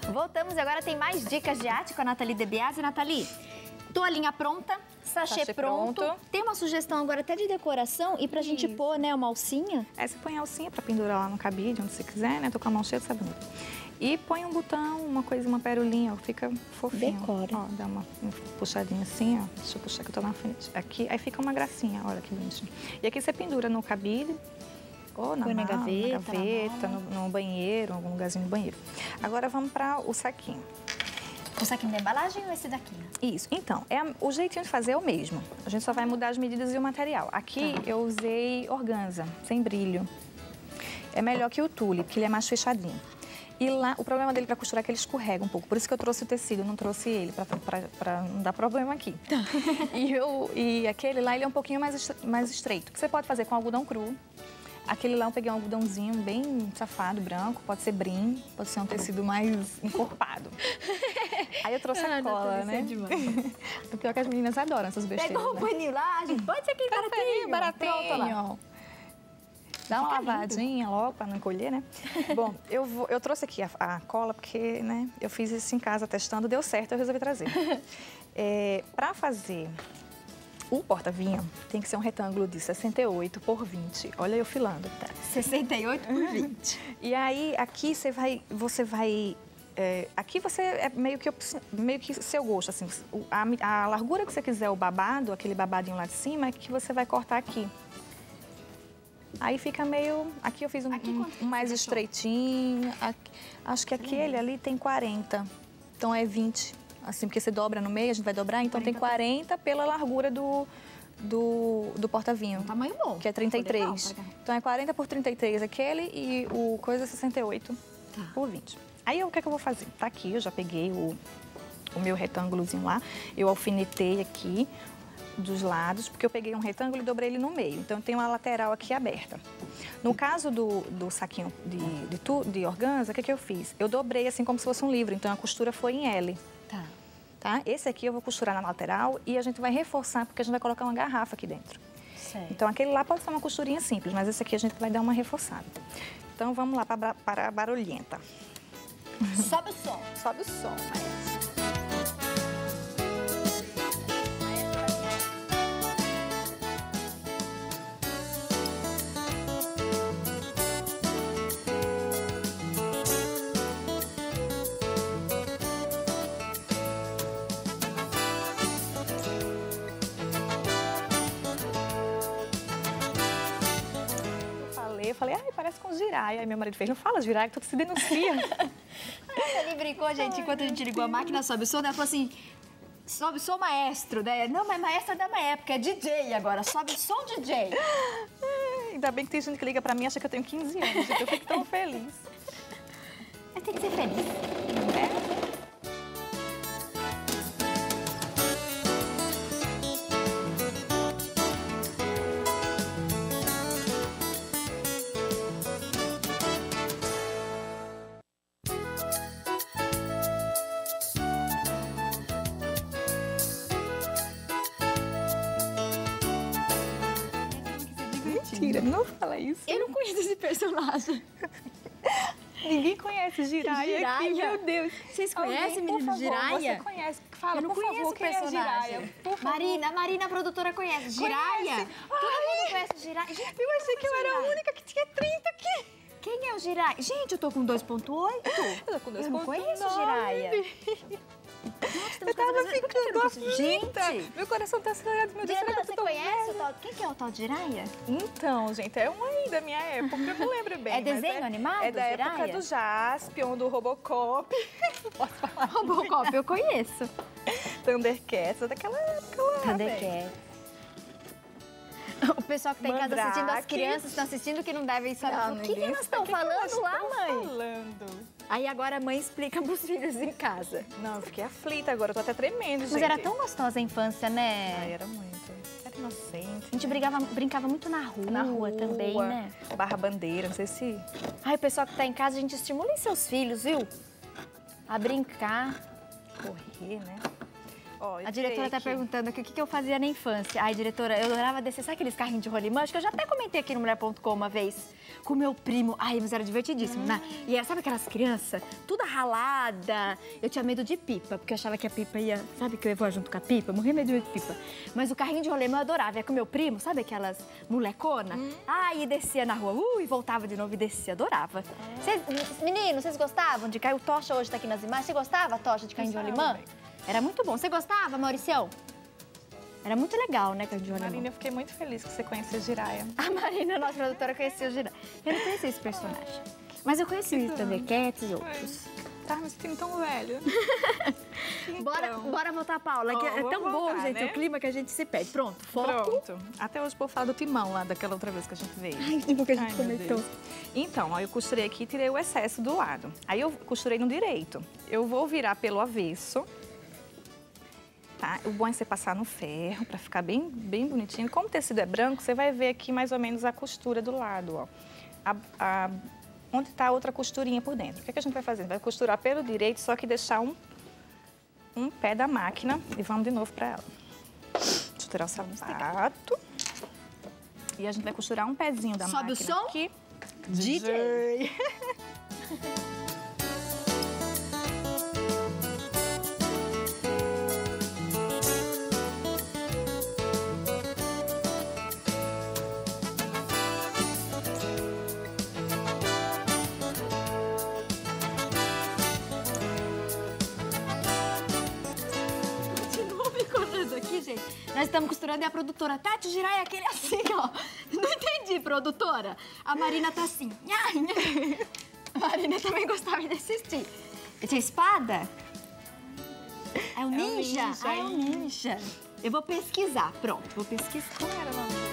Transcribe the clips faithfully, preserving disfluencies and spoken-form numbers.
Voltamos e agora tem mais dicas de arte com a Nathalie De Biasi. Nathalie, toalhinha pronta, sachê, Sachê pronto. pronto. Tem uma sugestão agora até de decoração e pra gente Isso. pôr, né, uma alcinha. Aí você põe a alcinha pra pendurar lá no cabide, onde você quiser, né? Tô com a mão cheia de sabão. E põe um botão, uma coisa, uma perolinha, ó, fica fofinho. Decora. Ó, dá uma, uma puxadinha assim, ó. Deixa eu puxar que eu tô na frente. Aqui, aí fica uma gracinha, olha que bonitinho. E aqui você pendura no cabide, ou na, Põe na mala, gaveta, na gaveta, na no, no banheiro, algum lugarzinho do banheiro. Agora vamos para o saquinho. O saquinho da embalagem ou esse daqui? Isso. Então, é, a- o jeitinho de fazer é o mesmo. A gente só vai mudar as medidas e o material. Aqui Tá. eu usei organza, sem brilho. É melhor que o tule, porque ele é mais fechadinho. E lá, o problema dele para costurar é que ele escorrega um pouco. Por isso que eu trouxe o tecido, não trouxe ele, para não dar problema aqui. E, eu, e aquele lá, ele é um pouquinho mais, estre- mais estreito. Que você pode fazer com algodão cru. Aquele lá eu peguei um algodãozinho bem safado, branco. Pode ser brim, pode ser um tecido mais encorpado. Aí eu trouxe a Ah, cola, Nathalie, né? isso é demais. O pior é que as meninas adoram essas besteiras. Pegou o né? paninho lá, gente. Pode ser aquele baratinho. Baratinho, Pronto, lá. ó. Dá uma Fica lavadinha logo para não encolher, né? Bom, eu, vou, eu trouxe aqui a, a cola porque, né, eu fiz isso em casa testando, deu certo, eu resolvi trazer. É, para fazer o porta-vinho, tem que ser um retângulo de sessenta e oito por vinte. Olha eu filando. Tá? sessenta e oito por vinte. E aí, aqui você vai... Você vai é, aqui você é meio que, opci- meio que seu gosto, assim. o- A, a largura que você quiser, o babado, aquele babadinho lá de cima, é que você vai cortar aqui. Aí fica meio... Aqui eu fiz um, Aqui um- quanto que um mais você achou? estreitinho. Aqui- acho que aquele ali tem quarenta. Então é vinte. Assim, porque você dobra no meio, a gente vai dobrar. Então tem quarenta pela largura do, do, do porta-vinho. Um tamanho bom. Que é trinta e Ficou legal, três. tá legal. Então é quarenta por trinta e três aquele e o coisa é sessenta e oito Tá. por vinte. Aí o que, é que eu vou fazer? Tá aqui, eu já peguei o, o meu retângulozinho lá. Eu alfinetei aqui dos lados, porque eu peguei um retângulo e dobrei ele no meio. Então tem uma lateral aqui aberta. No caso do, do saquinho de, de, tu, de organza, o que, que eu fiz? Eu dobrei assim como se fosse um livro, então a costura foi em L. Tá. Tá? Esse aqui eu vou costurar na lateral e a gente vai reforçar, porque a gente vai colocar uma garrafa aqui dentro. Certo. Então, aquele lá pode ser uma costurinha simples, mas esse aqui a gente vai dar uma reforçada. Então, vamos lá para, para a barulhenta. Sobe o som. Sobe o som, maestro. Eu falei, eu falei, ai, parece com giraia. Aí meu marido fez, não fala giraia, que tu se denuncia. Ele brincou, gente, enquanto a gente ligou a máquina, sobe o som, ela falou assim, sobe o som maestro, né? Não, mas maestro é da minha época, é D J agora, sobe o som D J. Ai, ainda bem que tem gente que liga pra mim e acha que eu tenho quinze anos, gente, eu fico tão feliz. Mas tem que ser feliz. É? Mentira, não fala isso. Eu não conheço esse personagem. Ninguém conhece Jiraya, Jiraya? aqui, meu Deus. Vocês conhecem, Alguém, menino por favor, Jiraya? Você conhece? Fala, Eu não por conheço favor, o quem é personagem. Jiraya? Por favor. Marina, a Marina, a produtora, conhece. Jiraya? Conhece? Todo Ai. mundo conhece Jiraya. Gente, Eu achei que eu era a Jiraya. única que tinha trinta aqui. Quem é o Jiraya? Gente, eu tô com dois ponto oito. Eu tô com Eu não conheço o nove. Jiraya. Eu tava ficando aflita. Gente, Meu coração tá acelerado, meu Deus, será que Diana, eu você tô conhece velha? o tal... Quem que é o tal de Jiraya? Então, gente, é um aí da minha época, eu não lembro bem. É mas desenho animado, É da época Jiraya? do Jaspion, do Robocop. Não posso falar. Robocop, eu conheço. Thundercats, daquela época lá, velho. Thundercats. O pessoal que tá em casa Mandrake. assistindo, as crianças estão assistindo que não devem saber. Não, o que, que ninguém elas sabe. estão O que que falando elas lá, tão mãe? falando? Aí agora a mãe explica pros filhos em casa. Não, eu fiquei aflita agora, eu tô até tremendo, gente. Mas era tão gostosa a infância, né? Ai, era muito. Era inocente. A gente brigava, brincava muito na rua, Na rua também, né? Barra Bandeira, não sei se... Ai, o pessoal que tá em casa, a gente estimule seus filhos, viu? A brincar. Correr, né? Ó, eu A diretora tirei tá aqui. perguntando aqui o que, que eu fazia na infância. Ai, diretora, eu adorava descer, sabe aqueles carrinhos de rolimã? Acho que eu já até comentei aqui no mulher ponto com uma vez. Com meu primo. Ai, mas era divertidíssimo, hum. né? E era, sabe aquelas crianças? Tudo ralada. Eu tinha medo de pipa, porque eu achava que a pipa ia... Sabe que eu ia voar junto com a pipa? Eu morria medo de pipa. Mas o carrinho de rolimã eu adorava. Ia com meu primo, sabe aquelas molecona? Hum. Ai, e descia na rua. Uh, e voltava de novo e descia. Adorava. Ah. Cês, meninos, vocês gostavam de cair? O Tocha hoje tá aqui nas imagens. Você gostava, Tocha, de carrinho de rolimã? Era muito bom. Você gostava, Mauricião? Era muito legal, né, carrinho de rolimã? Marina, eu fiquei muito feliz que você conhecia o Jiraya. A Marina, nossa produtora, conhecia o Jiraya. Eu não conhecia esse personagem. Mas eu conheci o Thundercats e outros. Tá me sentindo tão velho. Então, bora, bora voltar, Paula, que oh, é tão voltar, bom, gente, né? O clima que a gente se perde. Pronto, foco. Pronto. Até hoje, por falar do timão lá, daquela outra vez que a gente veio. Ai, tipo que a gente Ai, comentou. Então, ó, eu costurei aqui e tirei o excesso do lado. Aí eu costurei no direito. Eu vou virar pelo avesso. Tá? O bom é você passar no ferro para ficar bem, bem bonitinho. Como o tecido é branco, você vai ver aqui mais ou menos a costura do lado, ó. A, a, onde está a outra costurinha por dentro. O que, é que a gente vai fazer? Vai costurar pelo direito, só que deixar um, um pé da máquina e vamos de novo para ela. Deixa eu tirar o sapato. E a gente vai costurar um pezinho da Sobe máquina o som? aqui. D J! Nós estamos costurando e a produtora, Tati, o Jiraya é aquele assim, ó. Não entendi, produtora. A Marina tá assim. A Marina também gostava de assistir. Tinha espada? É um ninja? É um ninja. Ah, é um ninja. Eu vou pesquisar. Pronto, vou pesquisar. Como era o nome do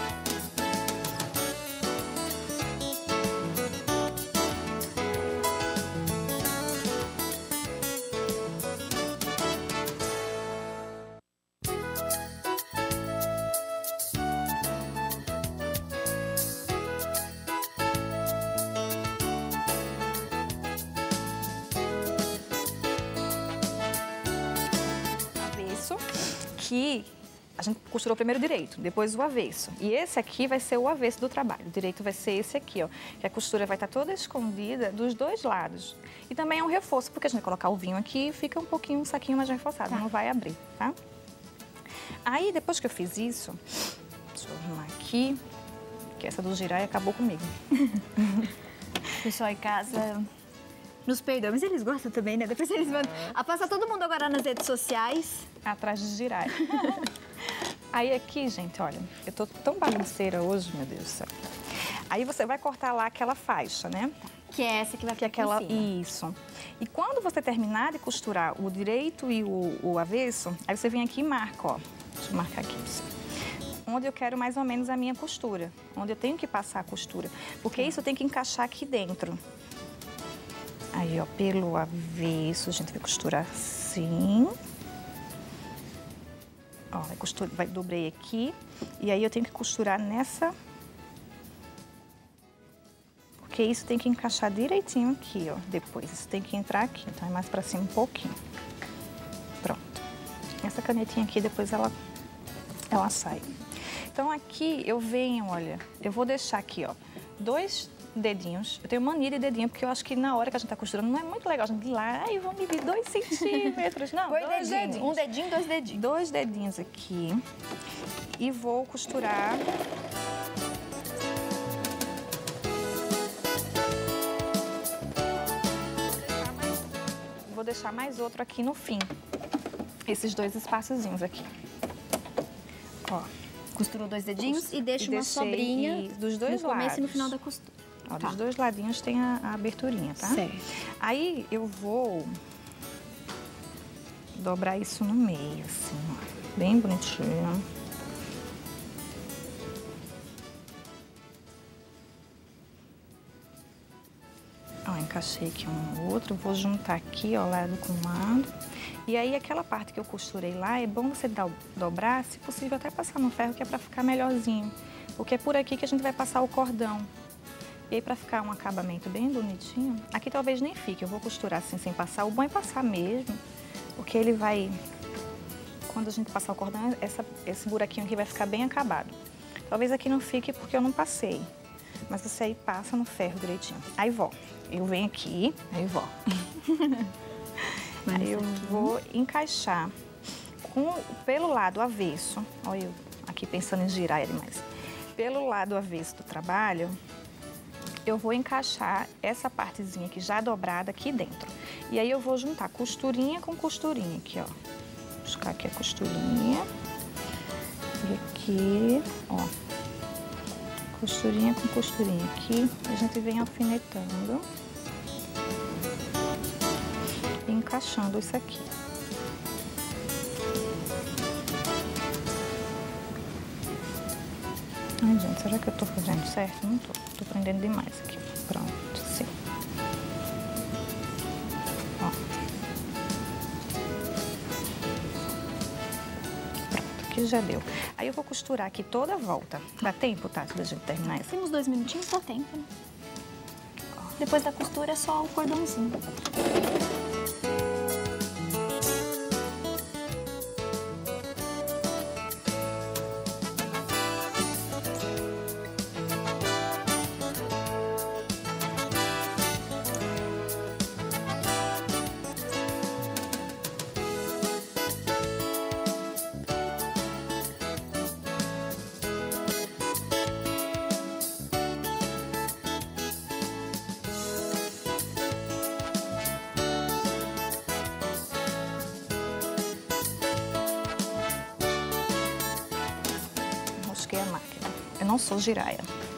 Aqui, a gente costurou primeiro o direito, depois o avesso. E esse aqui vai ser o avesso do trabalho. O direito vai ser esse aqui, ó. Que a costura vai estar toda escondida dos dois lados. E também é um reforço, porque a gente vai colocar o vinho aqui e fica um pouquinho, um saquinho mais reforçado, tá. Não vai abrir, tá? Aí, depois que eu fiz isso, deixa eu arrumar aqui, que essa do Jiraya acabou comigo. Pessoal em casa... Nos perdoam, mas eles gostam também, né? Depois eles mandam... A passar todo mundo agora nas redes sociais. Atrás de Jiraya. Aí aqui, gente, olha, eu tô tão bagunceira hoje, meu Deus do céu. Aí você vai cortar lá aquela faixa, né? Que é essa que vai ficar aqui aquela... em cima. Isso. E quando você terminar de costurar o direito e o, o avesso, aí você vem aqui e marca, ó. Deixa eu marcar aqui. Onde eu quero mais ou menos a minha costura. Onde eu tenho que passar a costura. Porque isso tem que encaixar aqui dentro. Aí, ó, pelo avesso, a gente vai costurar assim. Ó, vai, costura, vai dobrei aqui. E aí eu tenho que costurar nessa... Porque isso tem que encaixar direitinho aqui, ó, depois. Isso tem que entrar aqui, então é mais pra cima um pouquinho. Pronto. Essa canetinha aqui, depois ela, ela sai. Então aqui eu venho, olha, eu vou deixar aqui, ó, dois... dedinhos. Eu tenho mania de dedinho, porque eu acho que na hora que a gente tá costurando não é muito legal a gente ir lá e vou medir dois centímetros. Não, dois, dois dedinhos. dedinhos. Um dedinho, dois dedinhos. Dois dedinhos aqui. E vou costurar... Vou deixar mais outro aqui no fim. Esses dois espaçozinhos aqui. Ó. Costurou dois dedinhos e deixa e uma sobrinha dos dois no começo lados. e no final da costura. Ó, tá. Dos dois ladinhos tem a, a aberturinha, tá? Certo. Aí eu vou dobrar isso no meio, assim, ó. Bem bonitinho. Ó, encaixei aqui um no outro, vou juntar aqui, ó, lado com lado. E aí, aquela parte que eu costurei lá, é bom você do- dobrar, se possível, até passar no ferro, que é pra ficar melhorzinho. Porque é por aqui que a gente vai passar o cordão. E aí, pra ficar um acabamento bem bonitinho, aqui talvez nem fique, eu vou costurar assim, sem passar. O bom é passar mesmo, porque ele vai quando a gente passar o cordão, essa, esse buraquinho aqui vai ficar bem acabado. Talvez aqui não fique porque eu não passei. Mas você aí passa no ferro direitinho. Aí volta. Eu venho aqui, aí volto. Aí eu vou encaixar com, pelo lado avesso. Olha eu aqui pensando em girar ele mais. Pelo lado avesso do trabalho, eu vou encaixar essa partezinha aqui já dobrada aqui dentro. E aí eu vou juntar costurinha com costurinha aqui, ó. Vou buscar aqui a costurinha. E aqui, ó. Costurinha com costurinha aqui. A gente vem alfinetando. E encaixando isso aqui. Ai, gente, será que eu tô fazendo certo? Não tô. Tô prendendo demais aqui. Pronto, sim. Ó. Pronto, aqui já deu. Aí eu vou costurar aqui toda a volta. Dá tempo, Tati, da gente terminar isso? Temos dois minutinhos, dá tempo, né? Depois da costura é só o cordãozinho. A máquina. Eu não sou giraia.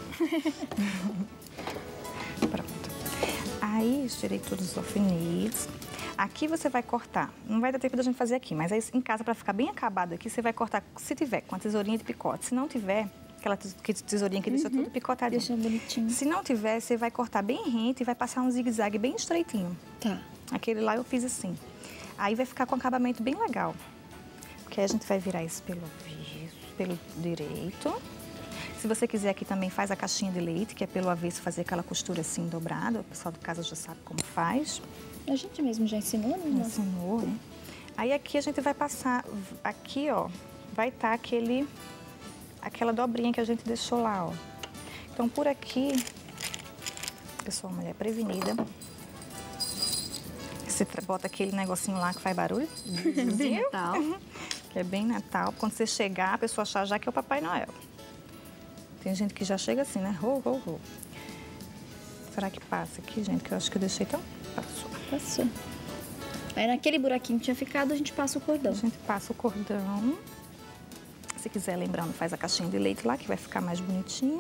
Pronto. Aí, tirei todos os alfinetes. Aqui você vai cortar. Não vai dar tempo da gente fazer aqui, mas aí em casa, para ficar bem acabado aqui, você vai cortar, se tiver, com a tesourinha de picote. Se não tiver, aquela tesourinha que deixa uhum. tudo picotadinho. Deixa bonitinho. Se não tiver, você vai cortar bem rente e vai passar um zigue-zague bem estreitinho. Tá. Aquele lá eu fiz assim. Aí vai ficar com um acabamento bem legal. Porque aí a gente vai virar isso pelo pelo direito. Se você quiser aqui também faz a caixinha de leite, que é pelo avesso fazer aquela costura assim dobrada. O pessoal de casa já sabe como faz. A gente mesmo já ensinou, né? Ensinou, né? Aí aqui a gente vai passar, aqui ó, vai estar tá aquele, aquela dobrinha que a gente deixou lá, ó. Então por aqui, pessoal, mulher prevenida. Você bota aquele negocinho lá que faz barulho. Bem Natal. Que é bem Natal. Quando você chegar, a pessoa achar já que é o Papai Noel. Tem gente que já chega assim, né? Ho, ho, ho. Será que passa aqui, gente? Que eu acho que eu deixei tão... Passou. Passou. Aí naquele buraquinho que tinha ficado, a gente passa o cordão. A gente passa o cordão. Se quiser, lembrando, faz a caixinha de leite lá, que vai ficar mais bonitinho.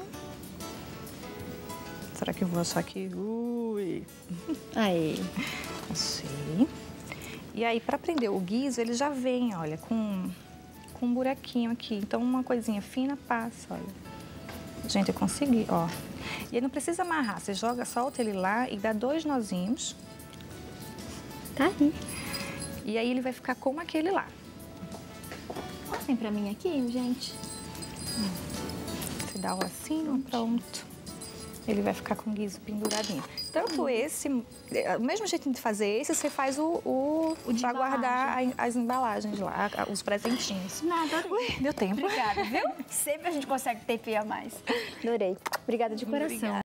Será que eu vou achar aqui? Ui! Aí. Achei. E aí, para prender o guiso, ele já vem, olha, com, com um buraquinho aqui. Então, uma coisinha fina passa, olha. Gente, eu consegui, ó. E aí não precisa amarrar, você joga, solta ele lá e dá dois nozinhos. Tá aí. E aí ele vai ficar como aquele lá. Mostrem pra mim aqui, gente. Você dá o assim, pronto. Ele vai ficar com o guiso penduradinho. Tanto esse, o mesmo jeito de fazer esse, você faz o, o, o para guardar as embalagens lá, os presentinhos. Nada, adorei. Ui, deu tempo. Obrigada, viu? Sempre a gente consegue ter a mais. Adorei. Obrigada de coração. Obrigada.